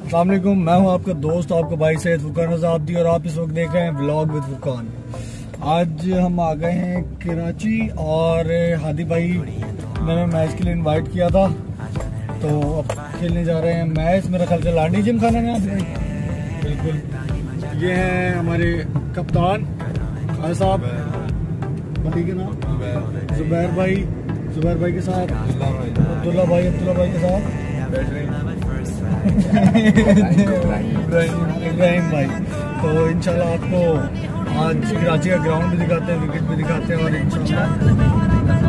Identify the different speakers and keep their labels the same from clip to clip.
Speaker 1: अस्सलाम वालेकुम, मैं हूं आपका दोस्त, आपका भाई सैयद फुरकान आज़ादी और आप इस वक्त देख रहे हैं व्लॉग विद फुरकान। आज हम आ गए हैं कराची और हादी भाई ने मैच के लिए इनवाइट किया था, तो अब खेलने जा रहे हैं मैच। मेरा ख्याल से लांडी जिम खाना है हादी भाई। बिल्कुल, ये हैं हमारे कप्तान खान साहब, भाई के नाम जुबैर भाई के साथ अब्दुल्ला भाई के साथ इब्राहिम भाई। तो इंशाल्लाह आपको आज कराची का ग्राउंड भी दिखाते हैं, विकेट भी दिखाते हैं और इंशाल्लाह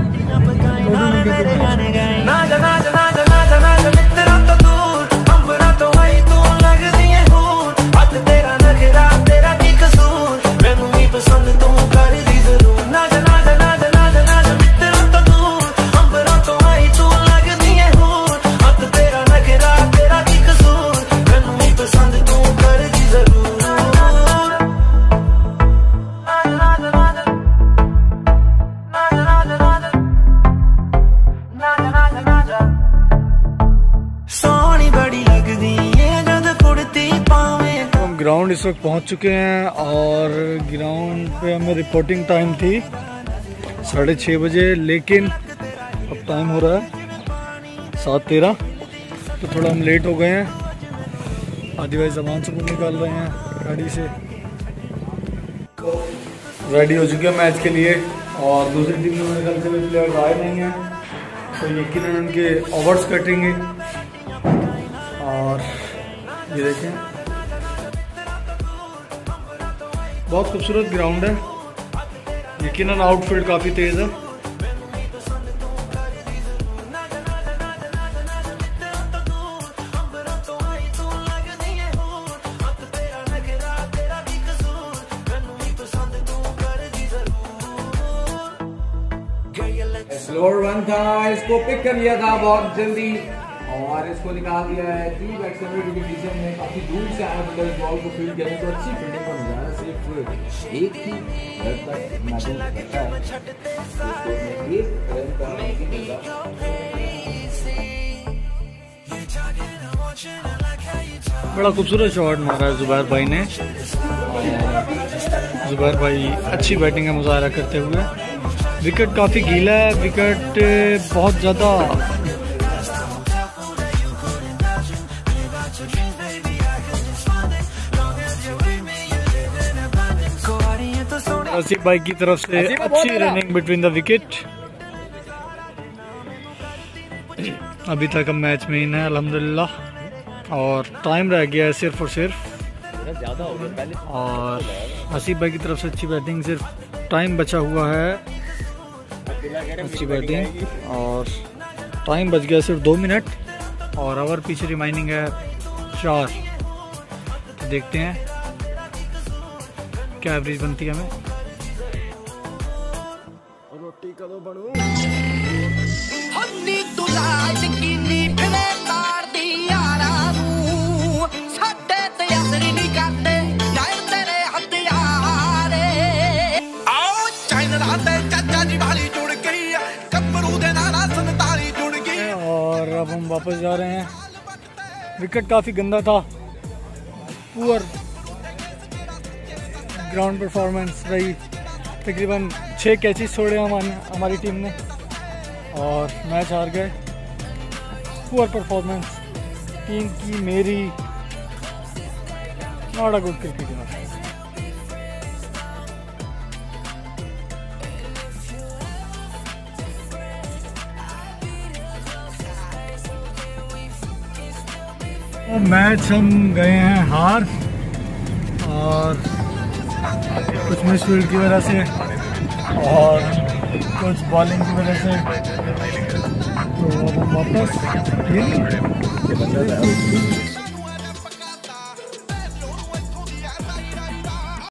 Speaker 1: ग्राउंड इस वक्त पहुंच चुके हैं और ग्राउंड पे हमें रिपोर्टिंग टाइम थी 6:30 बजे, लेकिन अब टाइम हो रहा है 7:13, तो थोड़ा हम लेट हो गए हैं। आदि भाई सामान सब निकाल रहे हैं गाड़ी से, रेडी हो चुके हैं मैच के लिए। और दूसरी टीम में मेरे ख्याल से भी प्लेयर आए नहीं हैं, तो यकीनन उनके ओवर्स कटेंगे। और ये देखें, बहुत खूबसूरत ग्राउंड है, यकीनन आउटफील्ड काफ़ी तेज़ है।
Speaker 2: स्लोअर वन था, इसको पिक कर लिया था बहुत जल्दी और इसको निकाल दिया है। डीप एक्सटेंडेड डिवीजन में काफी दूर से आया तो इस बॉल को फील्ड करने को अच्छी फील्डिंग का मजा है। सिर्फ एक ही रन तक मैच करता है, एक रन का
Speaker 1: बड़ा खूबसूरत शॉट मारा है जुबैर भाई ने। जुबैर भाई अच्छी बैटिंग का मुजाहरा करते हुए, विकेट काफ़ी गीला है, विकेट बहुत ज़्यादा आसिफ भाई की तरफ से अच्छी रनिंग बिटवीन द विकेट। अभी तक हम मैच में इन है अल्हम्दुलिल्लाह, और टाइम रह गया है सिर्फ और सिर्फ। और आसिफ भाई की तरफ से अच्छी बैटिंग, सिर्फ टाइम बचा हुआ है, अच्छी बैटिंग और टाइम बच गया सिर्फ 2 मिनट और ओवर पीछे रिमाइनिंग है 4। तो देखते हैं क्या एवरेज बनती है हमें। रोटी कदों बनू और अब हम वापस जा रहे हैं। विकेट काफ़ी गंदा था, पुअर ग्राउंड परफॉर्मेंस रही। तकरीबन 6 कैचेस छोड़े हमारी टीम ने और मैच हार गए। पुअर परफॉर्मेंस टीम की, मेरी not a good cricket. Match हम गए हैं हार, और कुछ मिसफील्ड की वजह से और कुछ बॉलिंग की वजह से। तो अब हम वापस